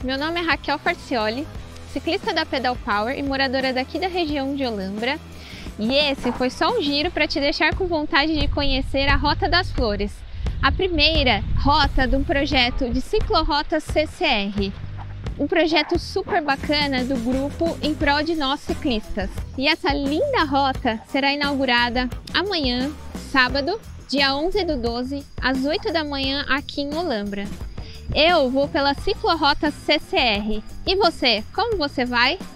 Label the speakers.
Speaker 1: meu nome é Raquel Farcioli, ciclista da Pedal Power e moradora daqui da região de Olambra. E esse foi só um giro para te deixar com vontade de conhecer a Rota das Flores, a primeira rota de um projeto de ciclorotas CCR. Um projeto super bacana do grupo em prol de nós ciclistas. E essa linda rota será inaugurada amanhã, sábado, dia 11/12, às 8 da manhã aqui em Olambra. Eu vou pela ciclorota CCR. E você, como você vai?